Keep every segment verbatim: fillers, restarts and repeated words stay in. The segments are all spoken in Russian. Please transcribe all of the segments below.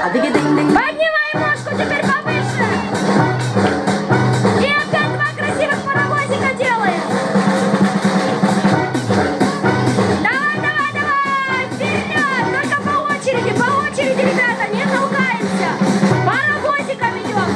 Поднимай ножку теперь повыше. И опять два красивых паровозика делаем. Давай, давай, давай. Вперед. Только по очереди, по очереди, ребята. Не толкаемся. Паровозиком идем.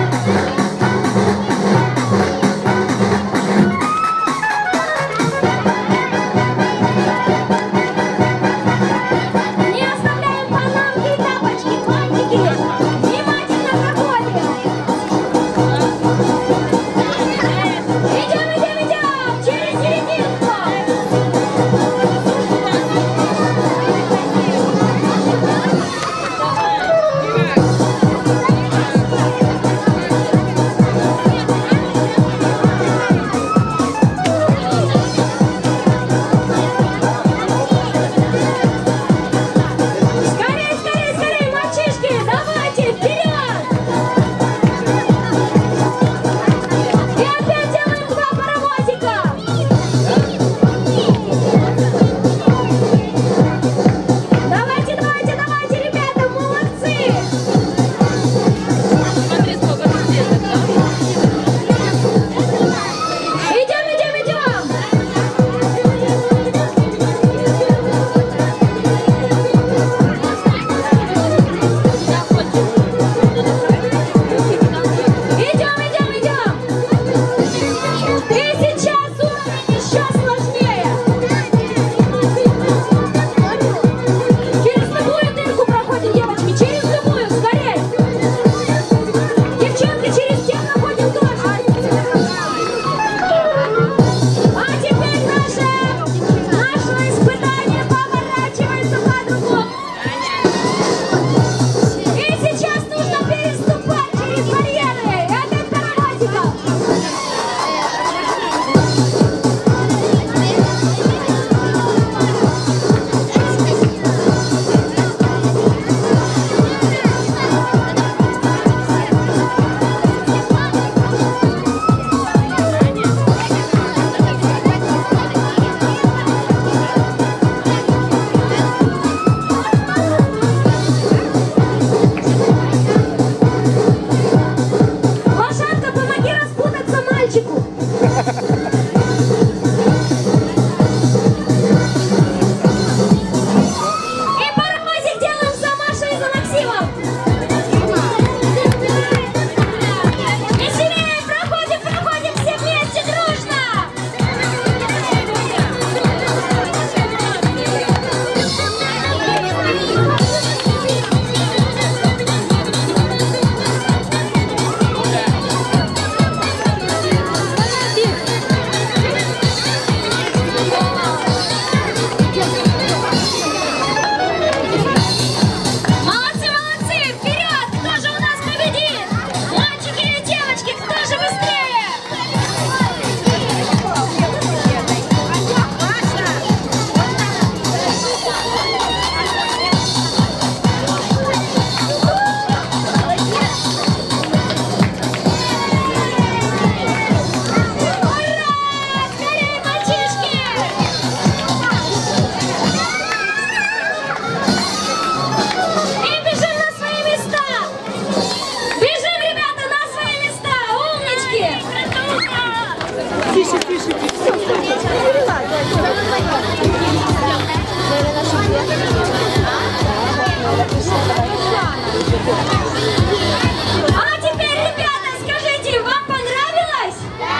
А теперь, ребята, скажите, вам понравилось?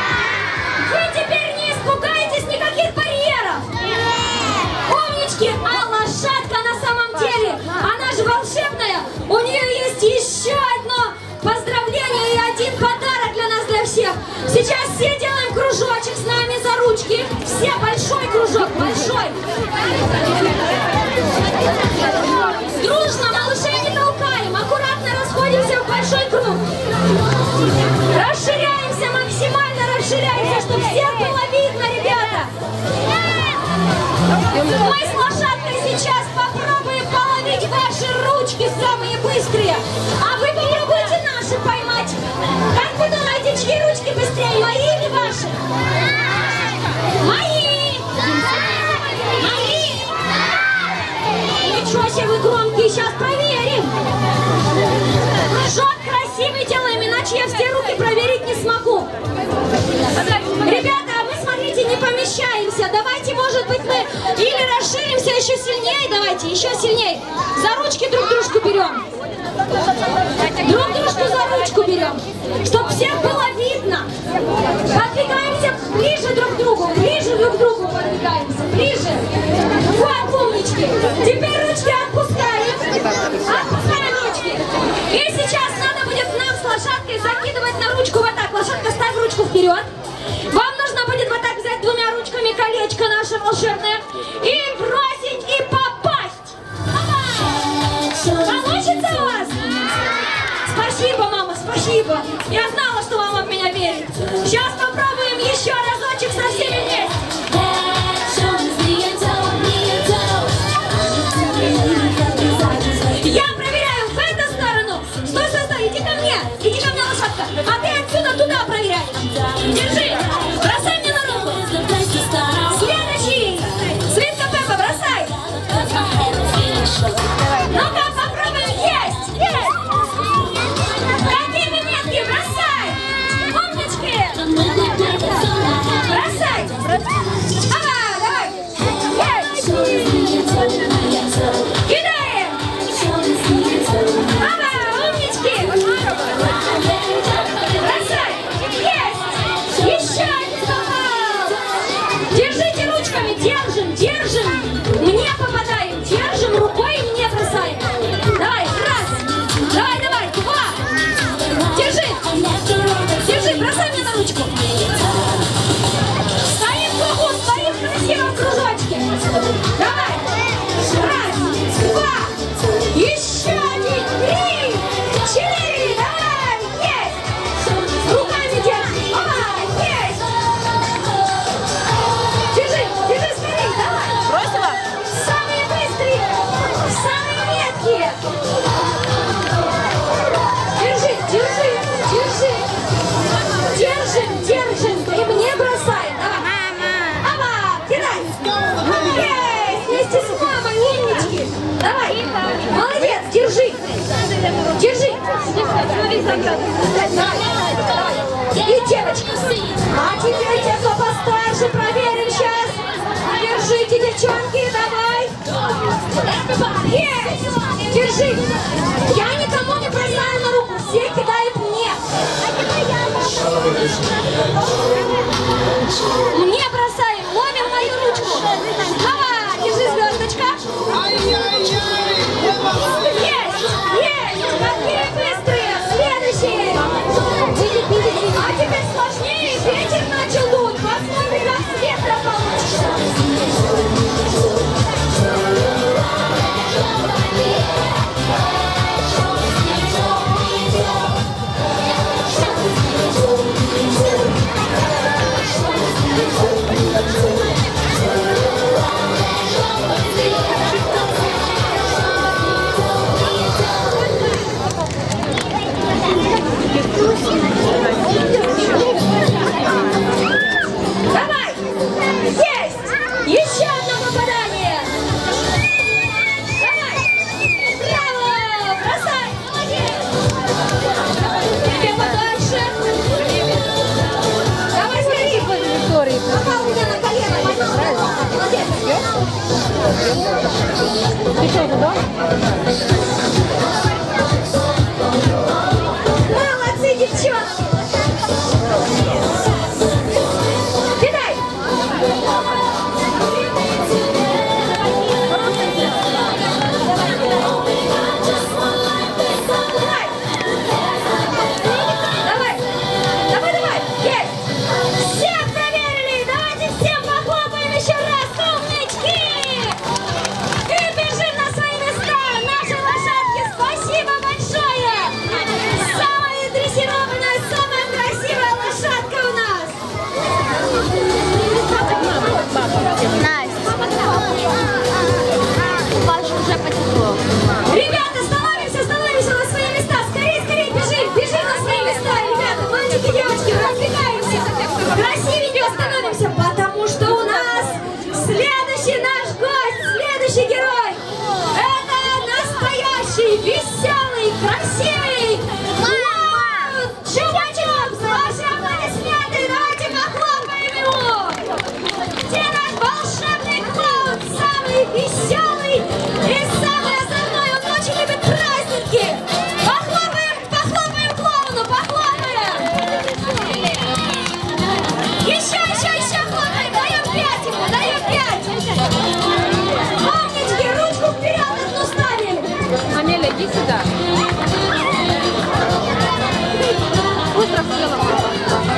Да! Вы теперь не испугаетесь никаких барьеров? Нет! Умнички, а лошадка на самом деле, она же волшебная, у нее есть еще одно поздравление и один подарок для нас, для всех. Сейчас все делаем кружочек с нами за ручки. Все, большой кружок, большой. Дружно, малышей не толкаем, аккуратно расходимся в большой круг. Расширяемся, максимально расширяемся, чтобы всех было видно, ребята. Мы с лошадкой сейчас попробуем половить ваши ручки, самые быстрые. А вы попробуйте наши поймать. Как вы думаете, чьи ручки быстрее, мои или ваши? Мои! Мои! Ничего себе, вы громкие, сейчас проверим. давайте, еще сильнее. За ручки друг дружку берем. Друг дружку за ручку берем, чтобы всех было видно. Подвигаемся ближе друг к другу, ближе друг к другу подвигаемся, ближе. Вот, умнички. Теперь ручки отпускаем. Отпускаем ручки. И сейчас надо будет нам с лошадкой закидывать на ручку вот так. Лошадка, ставь ручку вперед. Вам нужно будет вот так взять двумя ручками колечко наше волшебное и бросить, и попасть. Получится у вас? Спасибо, мама, спасибо. Я знала, что мама в меня верит. Сейчас попробуем еще разочек со всеми вместе. Я проверяю в эту сторону. Стой, стой, стой, иди ко мне. Иди ко мне, лошадка. А ты отсюда туда проверяй. Держи. Бросай мне на руку. Следующий. Свитка Пеппа, бросай. Ну-ка, попробуем. Есть, есть. Какие монетки? Бросай. Умнички. Бросай. Ага, давай. Есть. Кидаем. Ага, умнички. Бросай. Есть. Еще один попал. Держите ручками. Держим, держим. Мне попадаем. Держим рукой и мне бросаем. Давай, раз. Давай, давай, два. Держи. Держи, бросай мне на ручку. Стоим в кругу, стоим в красивом кружочке. Давай. Раз, два. Еще один, три, четыре. Давай, есть. Руками держи. Ага, есть. Держи, держи скорее, давай. Бросила? Самые быстрые, самые меткие. Держи, держи, держи. Держим, держим. И мне бросай. Давай. Ава, кидай. Есть, вместе с мамой, умнички. Давай. Молодец, держи. Держи. Давай. И девочка. А теперь те, кто постарше, проверим сейчас. Держите, девчонки, давай. Есть. Держи. Я никому не бросаю на руку. Все кидают мне. Мне бросаем. Ловим мою ручку. Ага, держи, звездочка. Есть, есть. Какие быстрые. Следующие. А теперь сложнее. Ветер начал дуть. Посмотрим, как с ветра получится. Давай! Есть! Еще одно попадание! Давай! Браво! Бросай! Тебе подальше! Давай скорее! Попал у меня на колено! Молодец! Ты что, туда? Молодцы, девчонки! Кидай! Давай! Давай, давай! Есть! Всех проверили! Давайте всем похлопаем еще раз! Умнички! И бежим на свои места! Наши лошадки, спасибо большое! Самая дрессированная, самая красивая лошадка у нас! Паша уже потекло. Ребята, становимся, становимся на свои места! Скорее, скорее, бежим! Бежим на свои места, ребята! Мальчики, девочки, разбегаемся! Красивенько становимся, потому что у нас следующий наш гость, следующий герой! Это настоящий, веселый, красивый чувачок! Ваши аплодисменты! Давайте похлопаем ему! Где наш волшебный клоун? Самый веселый Иди сюда. Быстро съела, папа.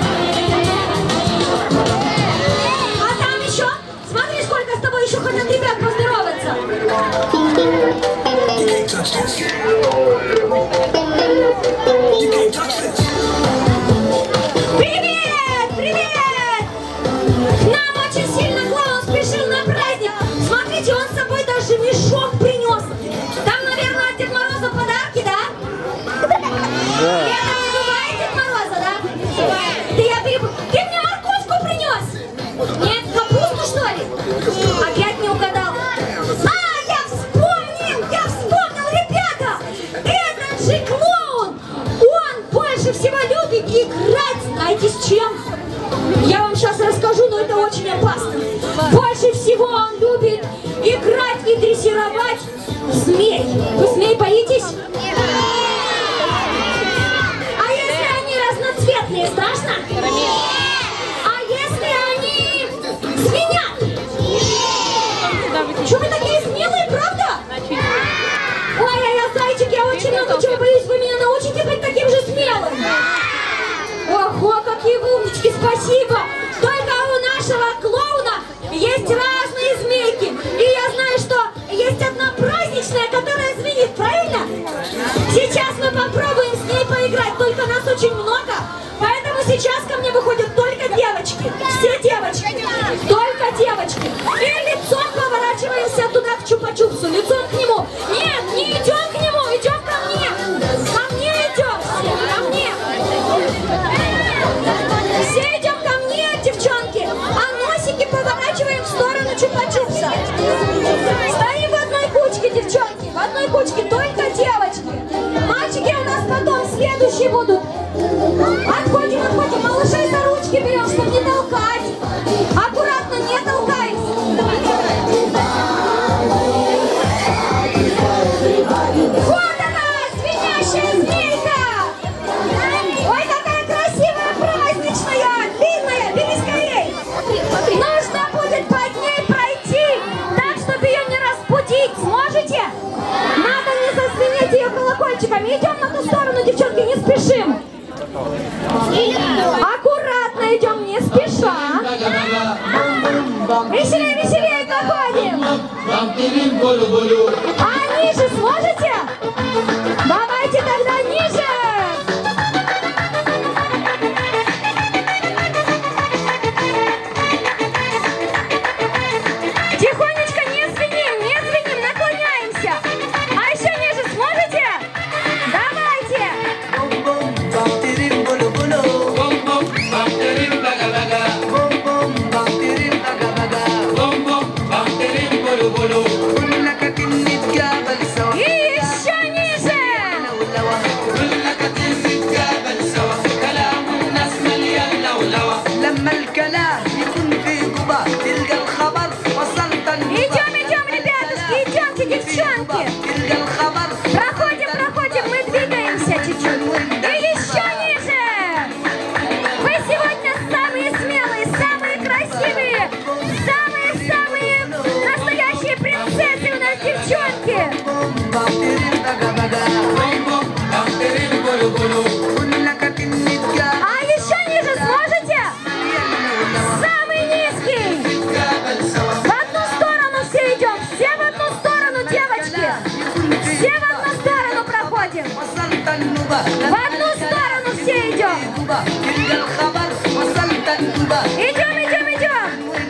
А там еще, смотри, сколько с тобой еще хотят ребят поздороваться. Привет, привет! К нам очень сильно клоун спешил на праздник. Смотрите, он с собой даже мешок принес. Там, наверное, от Деда Мороза подарки, да? Да. Это не бывает Дед Мороза, да? Ты, я перепутала. Ты мне морковку принес? Нет, капусту, что ли? Опять не угадал. А, я вспомнил, я вспомнил, ребята! Этот же клоун! Он больше всего любит играть, знаете, с чем? Я вам сейчас расскажу, но это очень опасно. Больше всего он любит играть и дрессировать змей. Вы змей боитесь? А если они разноцветные, страшно? А если они звенят? Что вы такие смелые, правда? Ой-ой-ой, зайчик, я очень много чего боюсь. Вы меня научите быть таким же смелым? Ого, какие вы умнички, спасибо! Только у нашего клоуна есть разные змейки. И я знаю, что есть одна праздничная, которая звенит, правильно? Сейчас мы попробуем с ней поиграть, только нас очень много. Поэтому сейчас ко мне выходят только девочки. Все девочки. Только девочки. И лицом поворачиваемся туда, к Чупа-Чупсу. Лицом к нему. Нет, не идем к нему, идем ко мне. Ко мне идем все, ко мне. Все идем ко мне, девчонки. А носики поворачиваем в сторону Чупа-Чупса. Стоим в одной кучке, девчонки. В одной кучке только девочки. Мальчики у нас потом следующие будут. Отходим, отходим. Малышей за ручки берем, чтобы не толкать. Аккуратно, не толкай. Вот она, звенящая змейка. Ой, какая красивая, праздничная, длинная. Бери скорей. Нужно будет под ней пройти, так, чтобы ее не разбудить. Сможете? Надо не зазвенеть ее колокольчиками. Идем на ту сторону, девчонки, не спешим. Аккуратно идем, не спеша. Веселее, веселее доходим. А ниже сможете? Давайте тогда ниже. Тихонечко не звеним, не звеним, наклоняемся. А еще ниже сможете? Давайте. И еще ниже. Идем, идем, ребятушки, идемте, девчонки. Проходим, проходим, мы двигаемся чуть-чуть. И еще ниже. Вы сегодня самые смелые, самые красивые, самые-самые настоящие принцессы у нас, девчонки. А еще ниже сможете? Самый низкий. В одну сторону все идем, все в одну сторону, девочки. Все в одну сторону проходим. В одну сторону все идем. Идем, идем, идем.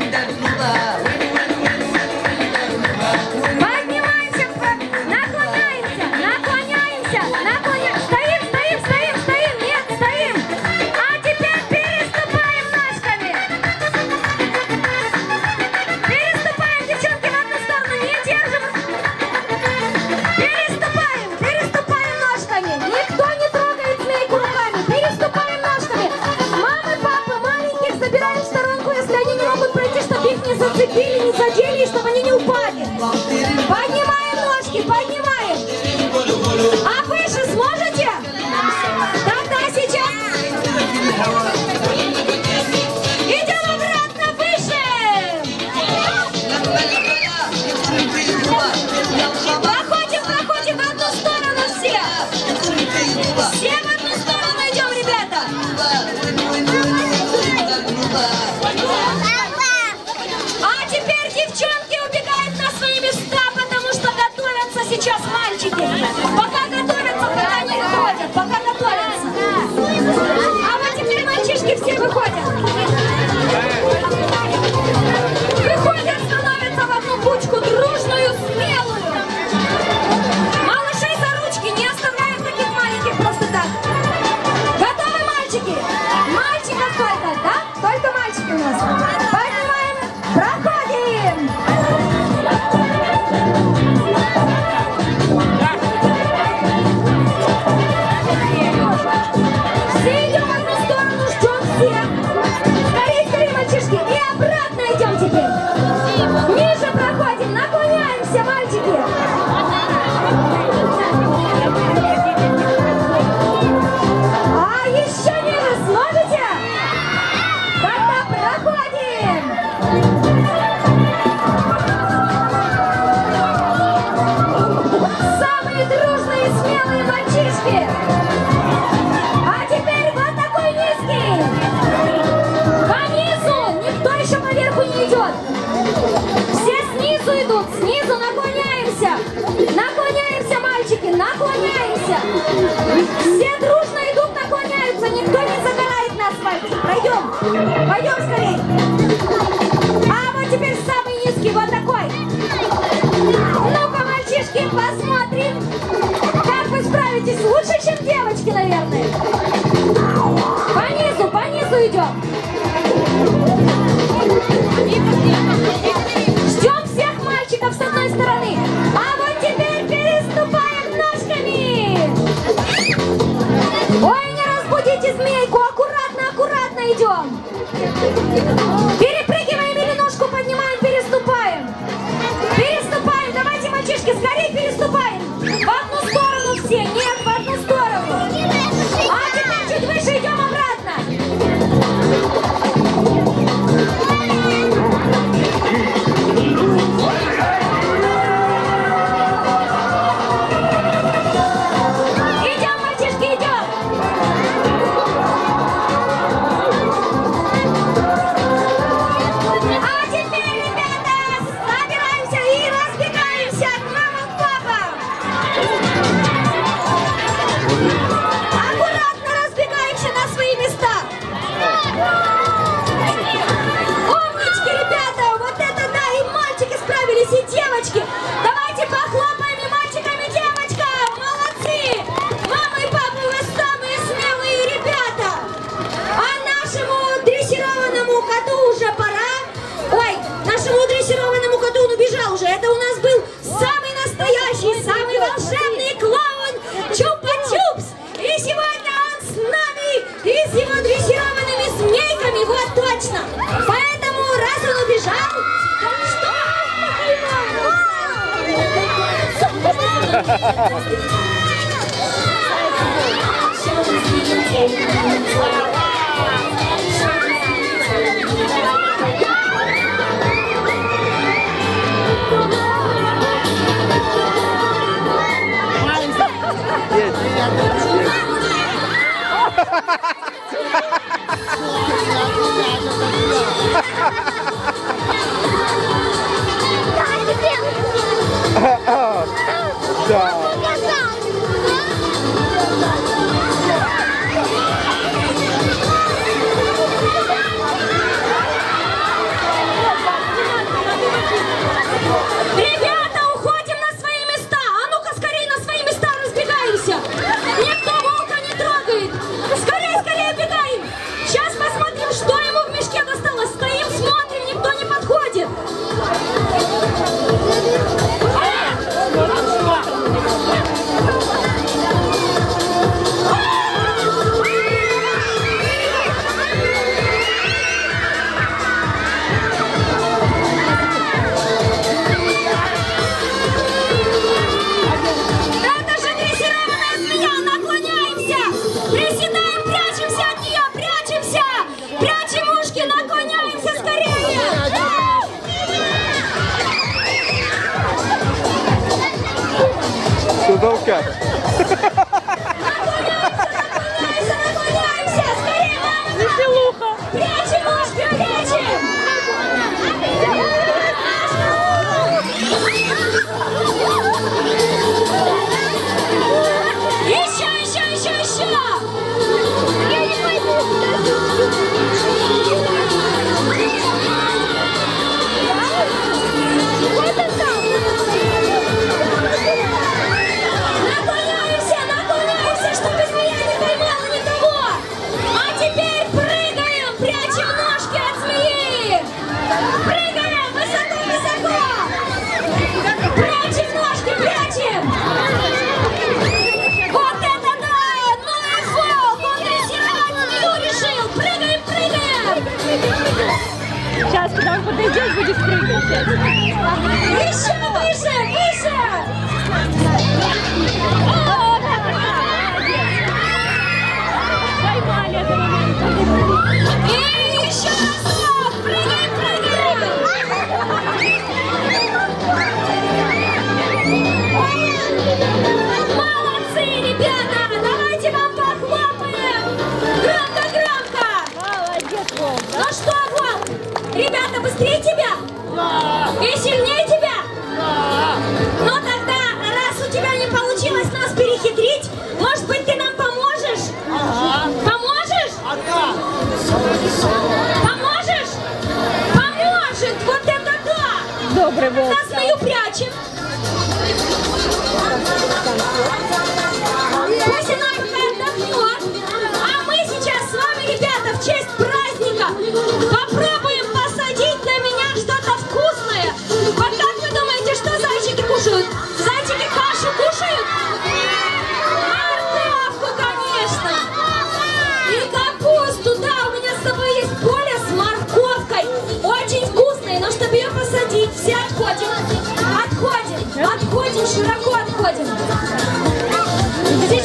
Поднимаемся, наклоняемся, наклоняемся, наклоняемся. Стоим, стоим, стоим, стоим, нет, стоим. А теперь переступаем ножками. Переступаем, девчонки, в одну сторону, не держим. Переступаем, переступаем ножками. Никто не трогает змейку руками. Переступаем ножками. Мамы, папы, маленьких забираем в сторонку, если они не могут пройти, чтобы их не зацепили, не задели, и чтобы они не упали. Поднимаем ножки, поднимаем. А выше девочки. А теперь вот такой низкий. По низу. Никто еще поверху не идет. Все снизу идут. Снизу наклоняемся. Наклоняемся, мальчики. Наклоняемся. Все дружно идут, наклоняются. Никто не загорает на асфальте. Пройдем. Пойдем скорее. А вот теперь самый низкий. Вот такой. Ну-ка, мальчишки, посмотрим. Как вы справитесь? Лучше, чем девочки, наверное. По низу, по низу идем. Ждем всех мальчиков с одной стороны. А вот теперь переступаем ножками. Ой, не разбудите змейку. Аккуратно, аккуратно идем. Перепрыгиваем или ножку поднимаем, переступаем. Переступаем. Давайте, мальчишки, скорее переступаем. В одну сторону все. Нет, в одну сторону. А теперь чуть выше идем обратно. Идем, мальчишки, идем. А теперь, ребята, собираемся и разбегаемся к мамам, папам. Аккуратно разбегаемся на свои места. Умнички, ребята, вот это да, и мальчики справились, и девочки. Давайте похлопаем и мальчикам, и девочкам. Молодцы. Мама и папа, вы самые смелые ребята. А нашему дрессированному коту уже пора. Ой, нашему дрессированному коту он убежал уже. Это у нас был самый настоящий, самый волшебный клоун Чупа-Чупс. И сегодня он с нами и с его дрессированными змейками. Вот точно. Поэтому, раз он убежал, Да. ребята, уходим на свои места. А ну-ка, скорее на свои места разбегаемся. Никто волка не трогает. Скорее, скорее бегаем. Сейчас посмотрим, что ему в мешке досталось. Стоим, смотрим,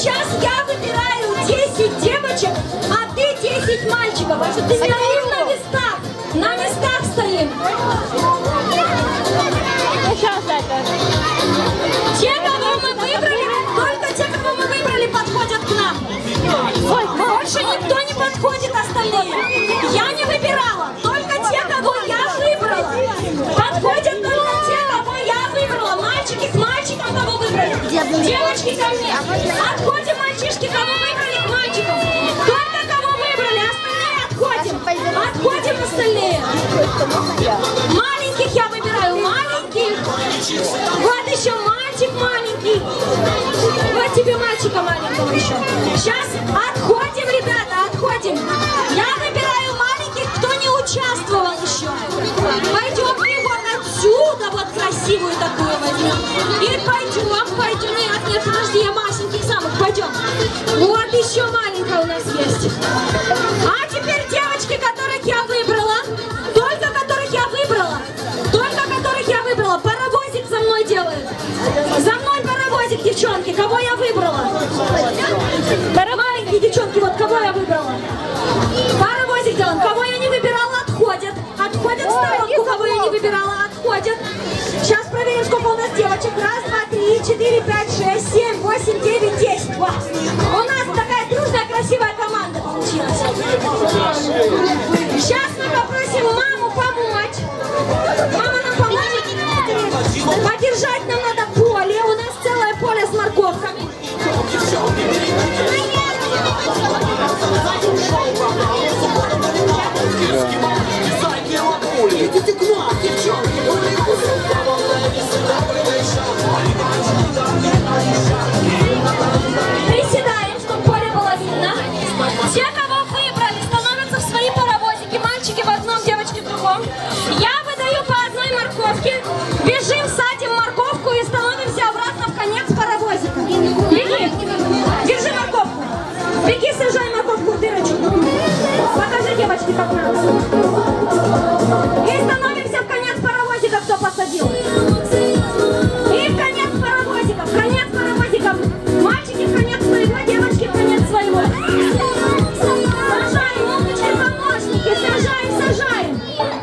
Сейчас я выбираю десять девочек, а ты десять мальчиков. Стоим на местах. На местах стоим. Сейчас это. Те, кого мы выбрали, только те, кого мы выбрали, подходят к нам. Ой, Больше никто не подходит, остальные. Я не выбирала, только те, кого я выбрала. Подходят только те, кого я выбрала. Мальчики к мальчикам, кого выбрали. Девочки ко мне. Отходим, мальчишки, кого выбрали, к мальчикам. Только кого выбрали, остальные отходим. Отходим остальные. Маленьких я выбираю, маленьких. Вот еще мальчик маленький. Вот тебе мальчика маленького еще. Сейчас отходим, ребята, отходим. Я выбираю маленьких, кто не участвовал еще. Пойдем и вот отсюда вот красивую такую возьмем. И пойдем, пойдем. Нет, нет, подожди, я масеньких самых. Пойдем. Вот еще маленькая у нас есть. А теперь девочки, которых я выбрала, только которых я выбрала, только которых я выбрала, паровозик за мной делают. За мной паровозик, девчонки, кого я выбрала? Маленькие девчонки, вот кого я выбрала? Паровозик делаем. Кого я не выбирала, отходят. Отходят в сторонку, кого я не выбирала, отходят. Сейчас проверим, сколько у нас девочек. Раз, два, три, четыре, пять, шесть, семь, восемь, девять, десять. Вот. У нас такая дружная, красивая команда получилась. Сейчас мы попросим маму помочь. Мама нам поможет. Подержать нам надо поле. У нас целое поле с морковками. Идите к нам, девчонки! Приседаем, чтобы поле было видно. Те, кого выбрали, становятся в свои паровозики. Мальчики в одном, девочки в другом. Я выдаю по одной морковке. Бежим, садим морковку и становимся обратно в конец паровозика. Беги. Держи морковку. Беги, сажай морковку в дырочку. Покажи девочке, как надо. И становимся в конец паровозика, кто посадил. И в конец паровозика, в конец паровозика. Мальчики в конец своего, девочки в конец своего. Сажаем, умнички, помощники, сажаем, сажаем.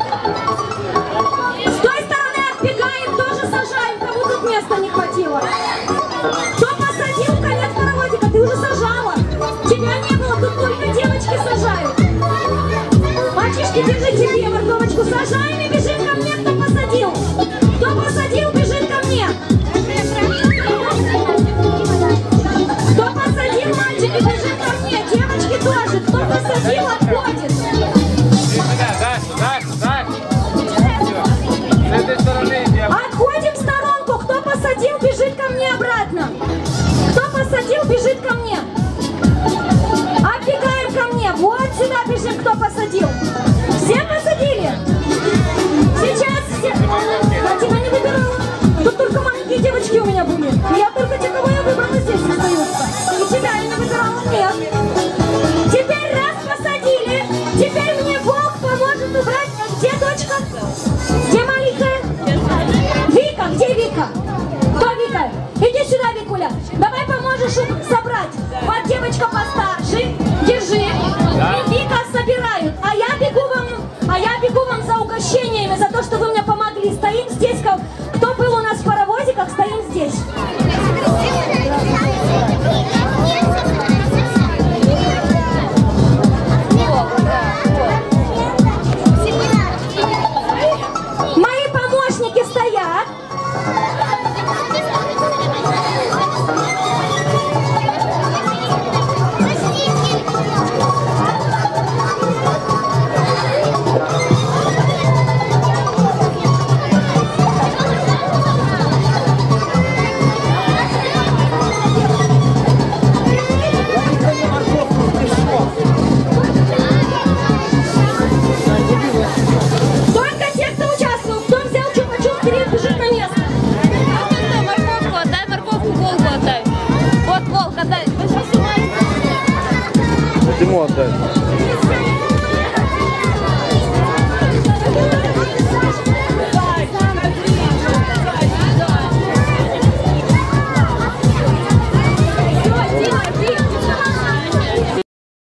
С той стороны отбегаем, тоже сажаем, кому тут места не хватило. Кто посадил в конец паровозика, ты уже сажала. Тебя не было, тут только девочки сажают. Мальчишки, держите себе морковочку, сажаем и бежим ко мне, кто посадил. Кто посадил, бежит ко мне. Кто посадил, мальчики, бежит ко мне. Девочки тоже. Кто посадил, отходит. Дальше, дальше, дальше. С этой стороны иди. Отходим в сторонку. Кто посадил, бежит ко мне обратно. Кто посадил, бежит ко мне. Отбегаем ко мне. Вот сюда бежим, кто посадил. Все посадили? Сейчас все. Я тебя не выбирала. Тут только маленькие девочки у меня были. Я только те, кого я выбрала, здесь остаются. И тебя я не выбирала. Нет.